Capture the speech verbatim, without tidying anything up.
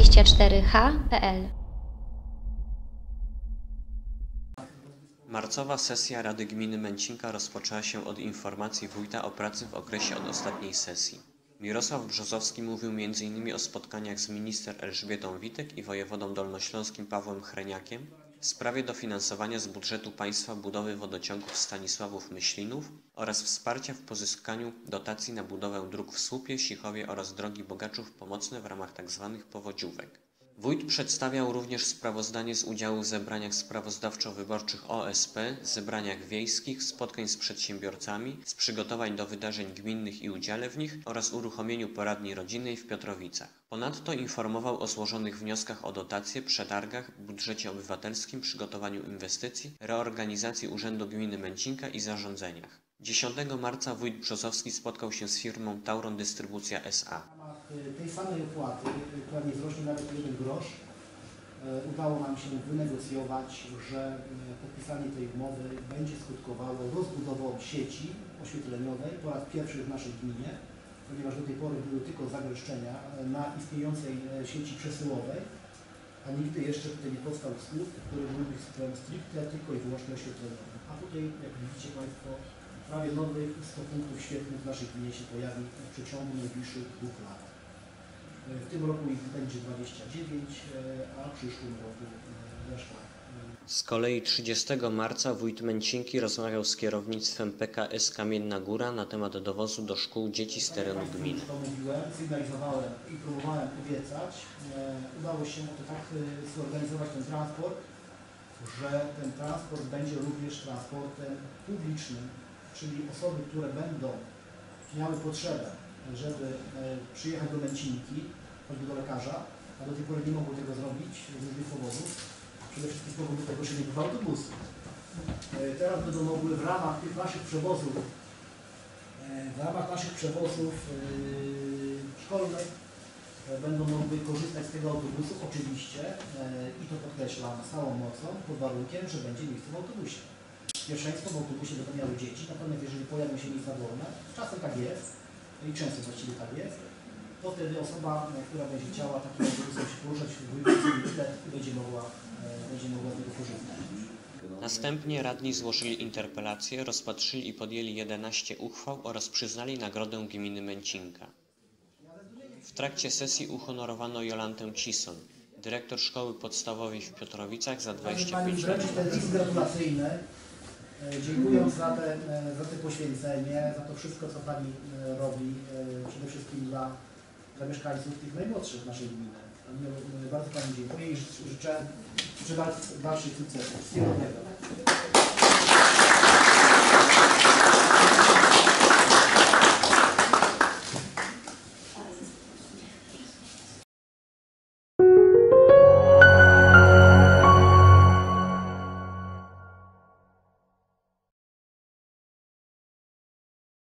dwadzieścia cztery H kropka P L. Marcowa sesja Rady Gminy Męcinka rozpoczęła się od informacji wójta o pracy w okresie od ostatniej sesji. Mirosław Brzozowski mówił między innymi o spotkaniach z minister Elżbietą Witek i wojewodą dolnośląskim Pawłem Chreniakiem w sprawie dofinansowania z budżetu państwa budowy wodociągów Stanisławów-Myślinów oraz wsparcia w pozyskaniu dotacji na budowę dróg w Słupie, Sichowie oraz drogi Bogaczów Pomocne w ramach tzw. powodziówek. Wójt przedstawiał również sprawozdanie z udziału w zebraniach sprawozdawczo-wyborczych O S P, zebraniach wiejskich, spotkań z przedsiębiorcami, z przygotowań do wydarzeń gminnych i udziale w nich oraz uruchomieniu poradni rodzinnej w Piotrowicach. Ponadto informował o złożonych wnioskach o dotacje, przetargach, budżecie obywatelskim, przygotowaniu inwestycji, reorganizacji Urzędu Gminy Męcinka i zarządzeniach. dziesiątego marca wójt Brzozowski spotkał się z firmą Tauron Dystrybucja S A. Tej samej opłaty, która nie wzrośnie nawet jeden grosz, udało nam się wynegocjować, że podpisanie tej umowy będzie skutkowało rozbudową sieci oświetleniowej po raz pierwszy w naszej gminie, ponieważ do tej pory były tylko zagęszczenia na istniejącej sieci przesyłowej, a nigdy jeszcze tutaj nie powstał skrót, który byłby stricte tylko i wyłącznie oświetleniowy. A tutaj, jak widzicie Państwo, prawie nowych sto punktów świetnych w naszej gminie się pojawi w przeciągu najbliższych dwóch lat. W tym roku ich będzie dwadzieścia dziewięć, a w przyszłym roku reszta. Z kolei trzydziestego marca wójt Męcinki rozmawiał z kierownictwem P K S Kamienna Góra na temat dowozu do szkół dzieci z terenu gminy. To mówiłem, sygnalizowałem i próbowałem obiecać. Udało się to tak zorganizować ten transport, że ten transport będzie również transportem publicznym, czyli osoby, które będą miały potrzebę, żeby przyjechać do Męcinki, choćby do lekarza, a do tej pory nie mogły tego zrobić z różnych powodów. Przede wszystkim z powodu tego, że nie było autobusu. Teraz będą mogły w ramach tych naszych przewozów, w ramach naszych przewozów szkolnych, będą mogły korzystać z tego autobusu, oczywiście, i to podkreślam z całą mocą, pod warunkiem, że będzie miejsce w autobusie. Pierwszeństwo w autobusie będą miały dzieci, natomiast jeżeli pojawią się miejsca wolne, czasem tak jest, i często właściwie tak jest, to wtedy osoba, która będzie chciała takim autobusem się poruszać w województwie będzie mogła, będzie mogła z niego korzystać. Następnie radni złożyli interpelację, rozpatrzyli i podjęli jedenaście uchwał oraz przyznali nagrodę gminy Męcinka. W trakcie sesji uhonorowano Jolantę Cison, dyrektor szkoły podstawowej w Piotrowicach za dwadzieścia pięć lat. Ten list gratulacyjny, dziękując za te, za te poświęcenie, za to wszystko, co Pani robi, przede wszystkim dla, dla mieszkańców tych najmłodszych naszej gminy. Bardzo Pani dziękuję i życzę, życzę dalszych sukcesów. Wszystkiego dobrego.